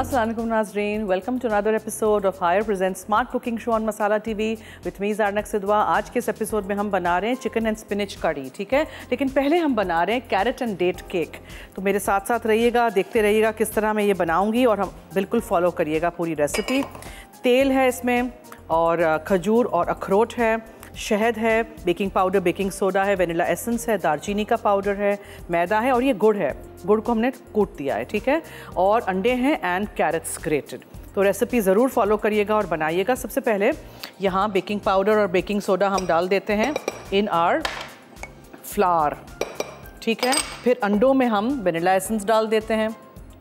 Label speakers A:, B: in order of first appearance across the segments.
A: Assalamu alaikum नाज़रीन, welcome to another episode of Haier present smart cooking show on Masala TV with me Zarnak Sidhwa. आज के इस episode में हम बना रहे हैं चिकन एंड स्पिनच कड़ी, ठीक है। लेकिन पहले हम बना रहे हैं कैरेट एंड डेट केक। तो मेरे साथ साथ रहिएगा, देखते रहिएगा किस तरह मैं ये बनाऊंगी और हम बिल्कुल फॉलो करिएगा पूरी रेसिपी। तेल है इसमें और खजूर और अखरोट है, शहद है, बेकिंग पाउडर, बेकिंग सोडा है, वेनिला एसेंस है, दालचीनी का पाउडर है, मैदा है और ये गुड़ है। गुड़ को हमने कूट दिया है, ठीक है। और अंडे हैं एंड कैरेट्स ग्रेटेड। तो रेसिपी ज़रूर फॉलो करिएगा और बनाइएगा। सबसे पहले यहाँ बेकिंग पाउडर और बेकिंग सोडा हम डाल देते हैं इन आर फ्लावर, ठीक है। फिर अंडों में हम वेनिला एसेंस डाल देते हैं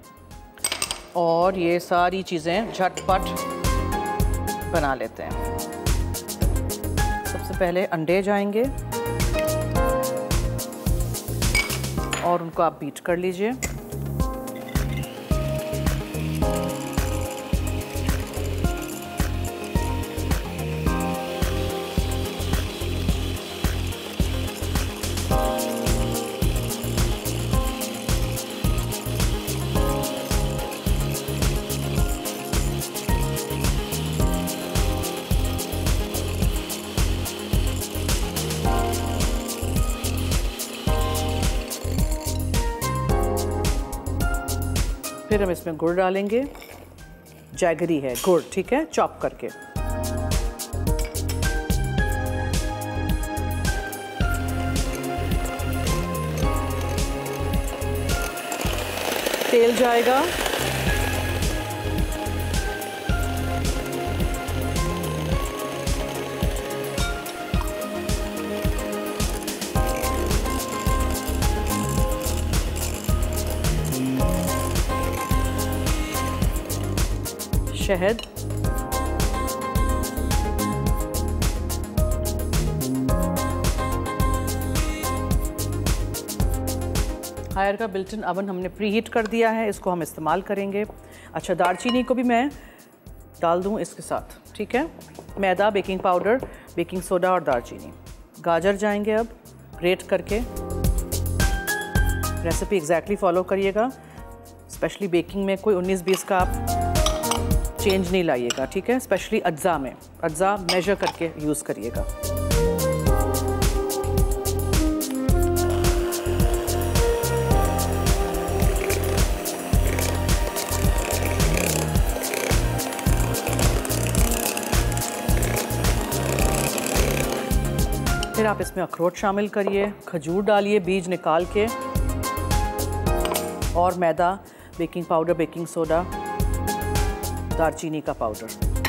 A: और ये सारी चीज़ें झटपट बना लेते हैं। सबसे पहले अंडे जाएंगे और उनको आप बीट कर लीजिए। फिर हम इसमें गुड़ डालेंगे, जैगरी है गुड़, ठीक है, चॉप करके। तेल जाएगा, शहद, हायर का बिल्ट इन अवन हमने प्री हीट कर दिया है, इसको हम इस्तेमाल करेंगे। अच्छा, दालचीनी को भी मैं डाल दूं इसके साथ, ठीक है। मैदा, बेकिंग पाउडर, बेकिंग सोडा और दालचीनी। गाजर जाएंगे अब ग्रेट करके। रेसिपी एग्जैक्टली फॉलो करिएगा, स्पेशली बेकिंग में कोई 19-20 का आप चेंज नहीं लाइएगा, ठीक है। स्पेशली अज्जा में, अज्जा मेजर करके यूज़ करिएगा। फिर आप इसमें अखरोट शामिल करिए, खजूर डालिए बीज निकाल के, और मैदा, बेकिंग पाउडर, बेकिंग सोडा, दालचीनी का पाउडर।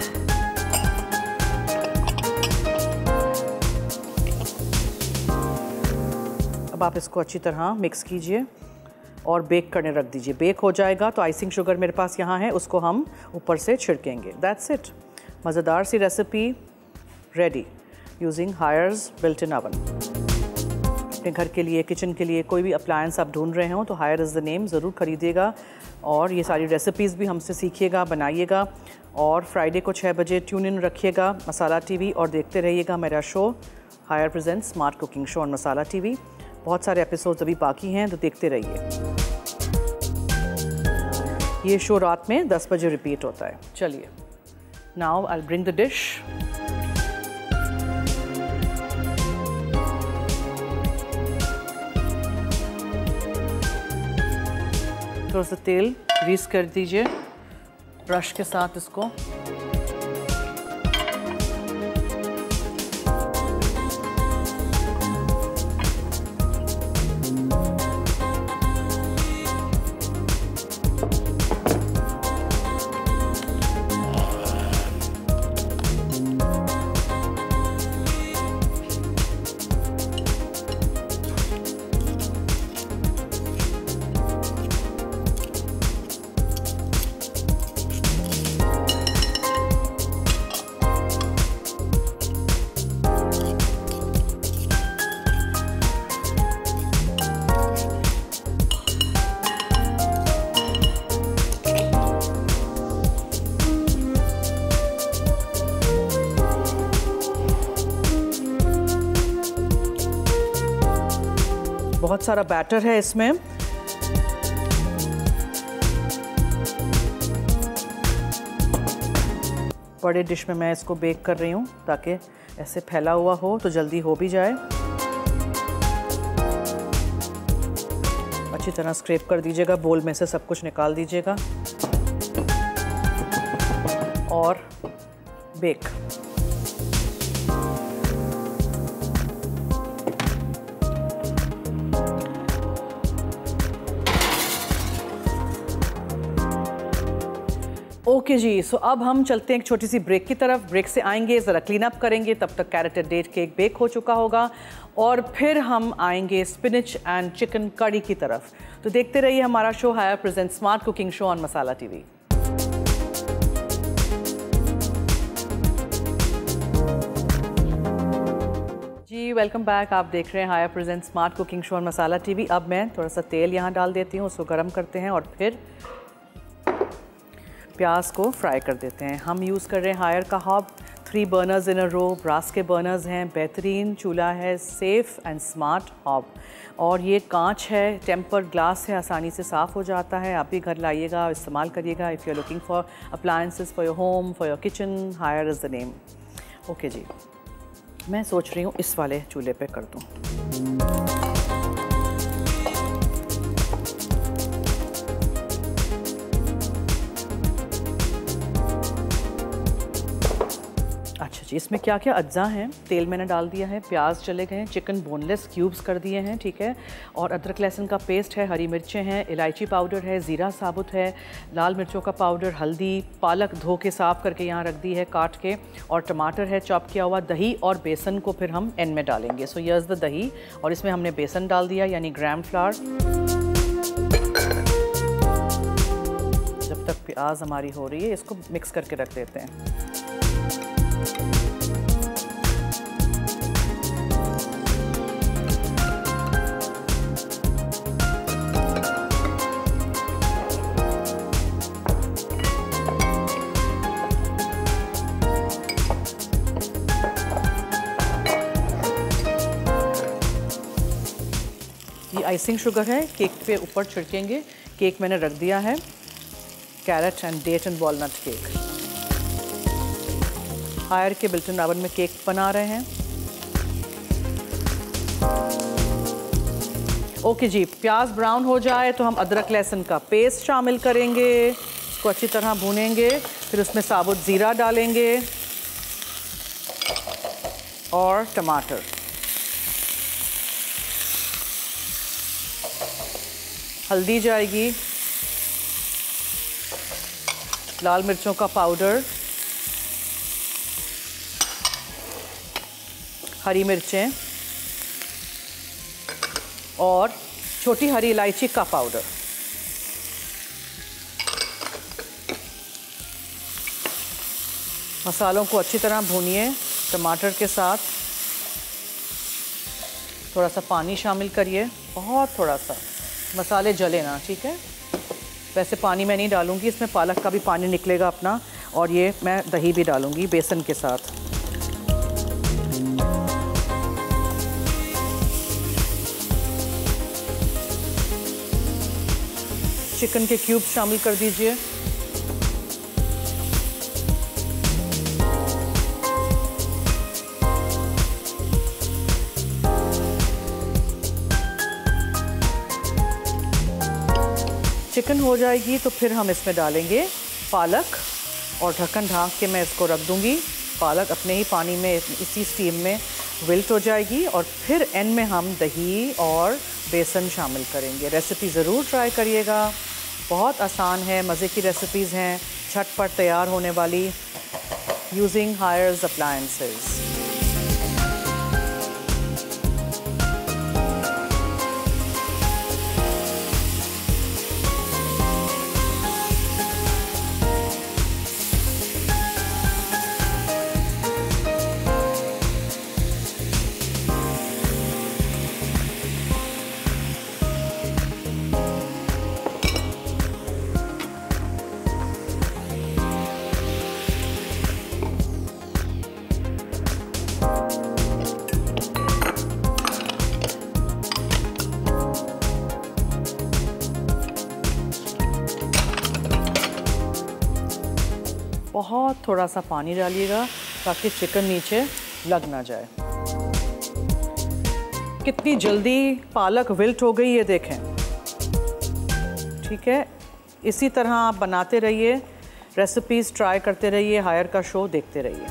A: अब आप इसको अच्छी तरह मिक्स कीजिए और बेक करने रख दीजिए। बेक हो जाएगा तो आइसिंग शुगर मेरे पास यहाँ है, उसको हम ऊपर से छिड़केंगे। दैट्स इट, मज़ेदार सी recipe ready using Haier's built in oven. अपने घर के लिए, किचन के लिए कोई भी अप्लायंस आप ढूंढ रहे हो तो हायर इज़ द नेम, ज़रूर खरीदिएगा। और ये सारी रेसिपीज़ भी हमसे सीखिएगा, बनाइएगा। और फ्राइडे को 6 बजे ट्यून इन रखिएगा मसाला टीवी और देखते रहिएगा मेरा show Haier present smart cooking show on Masala TV. बहुत सारे एपिसोड्स अभी बाकी हैं तो देखते रहिए। ये शो रात में 10 बजे रिपीट होता है। चलिए, now I will bring the dish. थोड़ा सा तेल ग्रीस कर दीजिए ब्रश के साथ इसको। बहुत सारा बैटर है इसमें। बड़े डिश में मैं इसको बेक कर रही हूँ ताकि ऐसे फैला हुआ हो तो जल्दी हो भी जाए। अच्छी तरह स्क्रैप कर दीजिएगा, बोल में से सब कुछ निकाल दीजिएगा और बेक। ओके जी, सो अब हम चलते हैं एक छोटी सी ब्रेक की तरफ। ब्रेक से आएंगे, ज़रा क्लीन अप करेंगे, तब तक carrot and date cake bake हो चुका होगा और फिर हम आएंगे स्पिनिच एंड चिकन कड़ी की तरफ। तो देखते रहिए हमारा show Haier present smart cooking show on Masala TV. जी वेलकम बैक, आप देख रहे हैं Haier present smart cooking show on Masala TV. अब मैं थोड़ा सा तेल यहाँ डाल देती हूँ, उसको गर्म करते हैं और फिर प्याज को फ्राई कर देते हैं। हम यूज़ कर रहे हैं हायर का hob, 3 burners in a row, brass के बर्नर्स हैं, बेहतरीन चूल्हा है, सेफ़ एंड स्मार्ट हॉब। और ये कांच है, टेम्पर्ड ग्लास है, आसानी से साफ़ हो जाता है। आप भी घर लाइएगा, इस्तेमाल करिएगा। If you are looking for appliances for your home, for your kitchen, Haier is the name. Okay जी, मैं सोच रही हूँ इस वाले चूल्हे पे कर दूँ। अच्छा जी, इसमें क्या क्या अज्जा हैं। तेल मैंने डाल दिया है, प्याज चले गए हैं, चिकन बोनलेस क्यूब्स कर दिए हैं, ठीक है, और अदरक लहसुन का पेस्ट है, हरी मिर्चें हैं, इलायची पाउडर है, ज़ीरा साबुत है, लाल मिर्चों का पाउडर, हल्दी, पालक धो के साफ़ करके यहाँ रख दी है काट के, और टमाटर है चॉप किया हुआ, दही और बेसन को फिर हम एंड में डालेंगे। सो यर्स द दही, और इसमें हमने बेसन डाल दिया यानी ग्राम फ्लावर। जब तक प्याज हमारी हो रही है इसको मिक्स करके रख देते हैं। ये आइसिंग शुगर है, केक पे ऊपर छिड़केंगे। केक मैंने रख दिया है, carrot and date and walnut cake. Haier के बिल्टन ओवन में केक बना रहे हैं। ओके जी, प्याज ब्राउन हो जाए तो हम अदरक लहसुन का पेस्ट शामिल करेंगे, इसको अच्छी तरह भूनेंगे। फिर उसमें साबुत ज़ीरा डालेंगे और टमाटर, हल्दी जाएगी, लाल मिर्चों का पाउडर, हरी मिर्चें और छोटी हरी इलायची का पाउडर। मसालों को अच्छी तरह भूनिए टमाटर के साथ। थोड़ा सा पानी शामिल करिए, बहुत थोड़ा सा, मसाले जले ना, ठीक है। वैसे पानी मैं नहीं डालूंगी, इसमें पालक का भी पानी निकलेगा अपना, और ये मैं दही भी डालूंगी बेसन के साथ। चिकन के क्यूब शामिल कर दीजिए। चिकन हो जाएगी तो फिर हम इसमें डालेंगे पालक, और ढक्कन ढाँक के मैं इसको रख दूंगी। पालक अपने ही पानी में, इसी स्टीम में विल्ट हो जाएगी, और फिर एंड में हम दही और बेसन शामिल करेंगे। रेसिपी ज़रूर ट्राई करिएगा, बहुत आसान है, मज़े की रेसिपीज़ हैं, झटपट तैयार होने वाली, यूजिंग हायर्स अप्लायंसेस। बहुत थोड़ा सा पानी डालिएगा ताकि चिकन नीचे लग ना जाए। कितनी जल्दी पालक विल्ट हो गई ये देखें। ठीक है, इसी तरह आप बनाते रहिए, रेसिपीज़ ट्राई करते रहिए, हायर का शो देखते रहिए।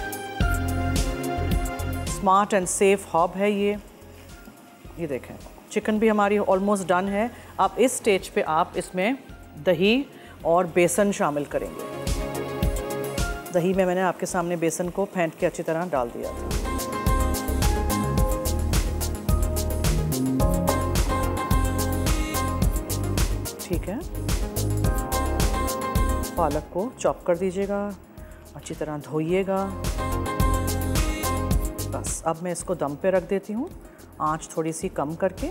A: स्मार्ट एंड सेफ हॉब है ये देखें। चिकन भी हमारी ऑलमोस्ट डन है। अब इस स्टेज पे आप इसमें दही और बेसन शामिल करेंगे। दही में मैंने आपके सामने बेसन को फेंट के अच्छी तरह डाल दिया था। ठीक है, पालक को चॉप कर दीजिएगा, अच्छी तरह धोइएगा। बस अब मैं इसको दम पे रख देती हूँ, आंच थोड़ी सी कम करके।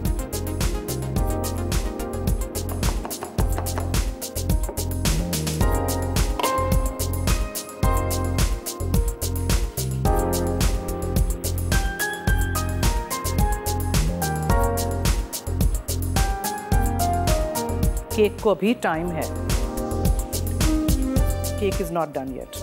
A: केक को अभी टाइम है, cake is not done yet.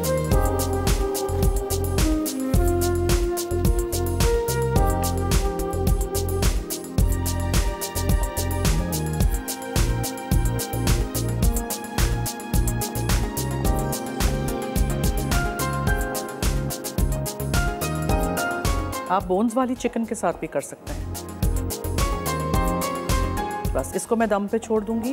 A: आप बोन्स वाली चिकन के साथ भी कर सकते हैं। बस इसको मैं दम पे छोड़ दूंगी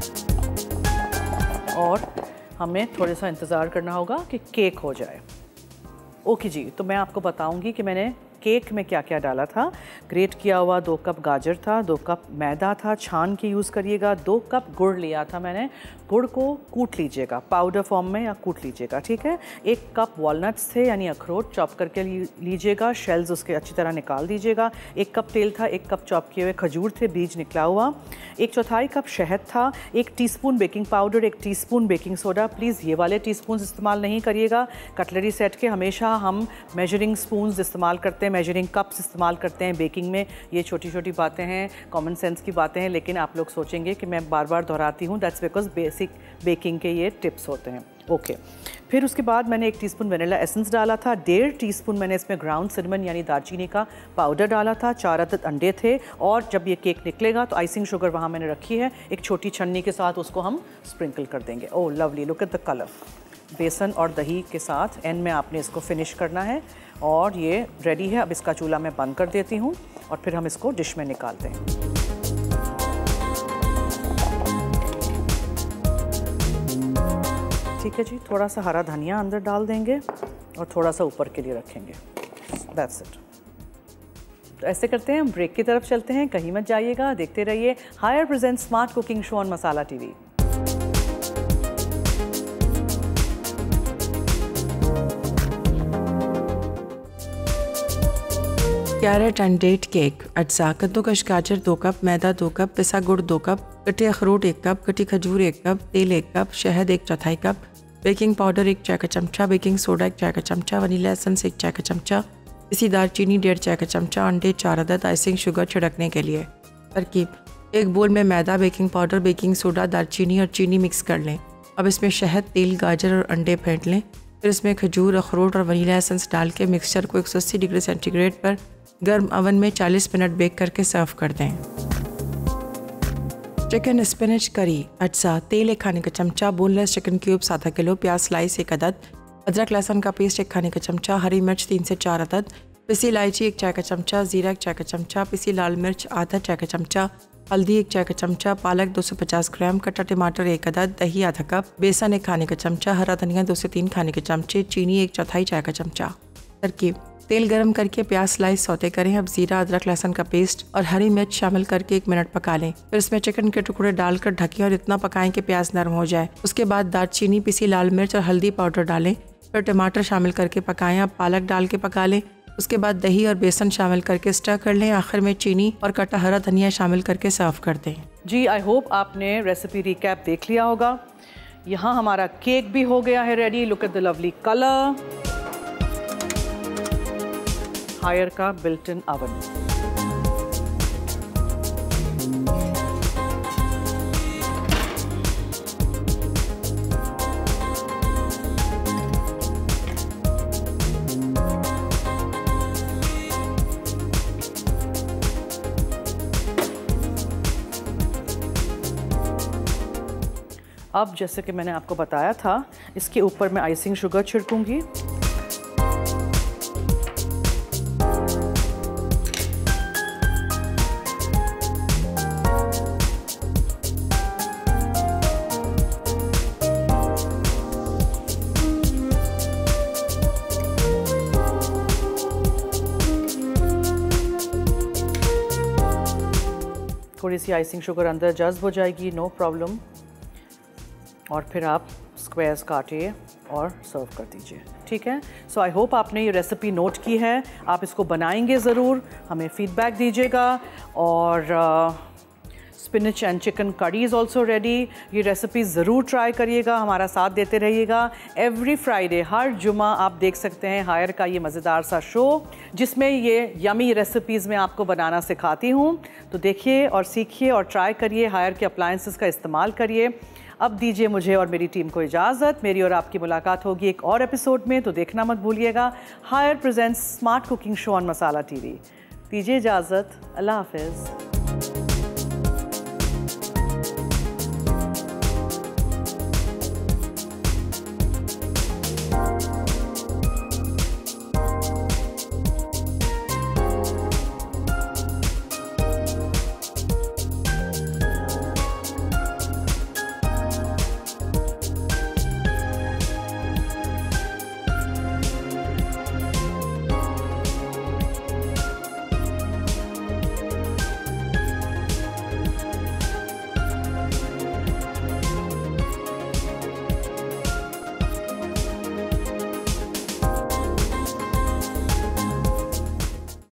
A: और हमें थोड़ा सा इंतज़ार करना होगा कि केक हो जाए। ओके जी, तो मैं आपको बताऊंगी कि मैंने केक में क्या क्या डाला था। ग्रेट किया हुआ 2 कप गाजर था, 2 कप मैदा था, छान के यूज़ करिएगा। 2 कप गुड़ लिया था मैंने, गुड़ को कूट लीजिएगा, पाउडर फॉर्म में या कूट लीजिएगा। ठीक है, 1 कप वॉलनट्स थे यानी अखरोट, चॉप करके लीजिएगा, शेल्स उसके अच्छी तरह निकाल दीजिएगा। 1 कप तेल था, 1 कप चॉप किए हुए खजूर थे, बीज निकला हुआ। 1/4 कप शहद था, 1 teaspoon baking powder, 1 teaspoon baking soda. Please ये वाले टीस्पून इस्तेमाल नहीं करिएगा, कटलरी सेट के हमेशा हम मेजरिंग स्पून इस्तेमाल करते हैं, मेजरिंग कप्स इस्तेमाल करते हैं बेकिंग में। ये छोटी छोटी बातें हैं, कॉमन सेंस की बातें हैं, लेकिन आप लोग सोचेंगे कि मैं बार बार दोहराती हूँ, दैट्स बिकॉज बेसिक बेकिंग के ये टिप्स होते हैं। ओके, फिर उसके बाद मैंने 1 टीस्पून वनीला एसेंस डाला था, 1.5 टीस्पून मैंने इसमें ग्राउंड सिनेमन यानी दालचीनी का पाउडर डाला था, 4 अदद अंडे थे। और जब ये केक निकलेगा तो आइसिंग शुगर वहाँ मैंने रखी है, एक छोटी छन्नी के साथ उसको हम स्प्रिंकल कर देंगे। Oh lovely, look at the colour. बेसन और दही के साथ एंड में आपने इसको फिनिश करना है और ये रेडी है। अब इसका चूल्हा मैं बंद कर देती हूँ और फिर हम इसको डिश में निकालते हैं। ठीक है जी, थोड़ा सा हरा धनिया अंदर डाल देंगे और थोड़ा सा ऊपर के लिए रखेंगे। That's it. तो ऐसे करते हैं, हम ब्रेक की तरफ चलते हैं, कहीं मत जाइएगा, देखते रहिए Haier present smart cooking show on Masala TV.
B: Carrot and date cake. अज्जा: कद्दूकश गाजर 2 कप, मैदा 2 कप, पिसा गुड़ 2 कप, कटे अखरोट 1 कप, कटी खजूर 1 कप, तेल 1 कप, शहद 1/4 कप, बेकिंग पाउडर 1 चाय का चमचा, बेकिंग सोडा 1 चाय का चमचा, वनीला एसेंस 1 चाय का चमचा, इसी दालचीनी 1.5 चाय का चमचा, अंडे 4 अदद, आइसिंग शुगर छिड़कने के लिए। तरकीब: 1 बोल में मैदा, बेकिंग पाउडर, बेकिंग सोडा, दालचीनी और चीनी मिक्स कर लें। अब इसमें शहद, तेल, गाजर और अंडे फेंट लें। फिर इसमें खजूर, अखरोट और वनीला एसेंस डाल के मिक्सचर को 180 डिग्री सेंटीग्रेड पर गर्म ओवन में 40 मिनट बेक करके सर्व कर दें। चिकन स्पिनच करी। अज्जा: तेल 1 खाने का चमचा, बोनलेस चिकन क्यूब्स आधा किलो, प्याज स्लाइस 1 अदद, अदरक लहसुन का पेस्ट 1 खाने का चमचा, हरी मिर्च 3 से 4 अदद, पिसी इलायची 1 चाय का चमचा, जीरा 1 चाय का चमचा, पिसी लाल मिर्च आधा चाय का चमचा, हल्दी 1 चाय का चमचा, पालक 250 ग्राम, कटा टमाटर 1 अदद, दही आधा कप, बेसन 1 खाने का चमचा, हरा धनिया 2 से 3 खाने के चमचे, चीनी 1/4 चाय का चमचा। तरकीब: तेल गरम करके प्याज स्लाइस सौते करें। अब जीरा, अदरक लहसुन का पेस्ट और हरी मिर्च शामिल करके 1 मिनट पका लें। फिर इसमें चिकन के टुकड़े डालकर ढकें और इतना पकाएं कि प्याज नरम हो जाए। उसके बाद दालचीनी, पिसी लाल मिर्च और हल्दी पाउडर डालें। फिर टमाटर शामिल करके पकाएं। अब पालक डाल के पका लें। उसके बाद दही और बेसन शामिल करके स्टर कर लें। आखिर में चीनी और कटा हरा धनिया शामिल करके सर्व कर दें।
A: जी, आई होप आपने रेसिपी रिकैप देख लिया होगा। यहाँ हमारा केक भी हो गया है ready. Look at the lovely colour. Haier का बिल्ट इन ओवन। अब जैसे कि मैंने आपको बताया था, इसके ऊपर मैं आइसिंग शुगर छिड़कूंगी। थोड़ी सी आइसिंग शुगर अंदर जज्ब हो जाएगी, नो प्रॉब्लम। और फिर आप स्क्वायर्स काटिए और सर्व कर दीजिए, ठीक है। सो आई होप आपने ये रेसिपी नोट की है, आप इसको बनाएंगे ज़रूर, हमें फीडबैक दीजिएगा। और spinach and chicken curry is also ready. ये रेसिपी ज़रूर ट्राई करिएगा, हमारा साथ देते रहिएगा। एवरी फ्राइडे, हर जुमा आप देख सकते हैं हायर का ये मज़ेदार सा शो, जिसमें ये यमी रेसिपीज़ मैं आपको बनाना सिखाती हूँ। तो देखिए और सीखिए और ट्राई करिए, हायर के अप्लायंसेस का इस्तेमाल करिए। अब दीजिए मुझे और मेरी टीम को इजाज़त। मेरी और आपकी मुलाकात होगी एक और एपिसोड में, तो देखना मत भूलिएगा। Haier presents smart cooking show on Masala TV. दीजिए इजाज़त, अल्लाह हाफिज़।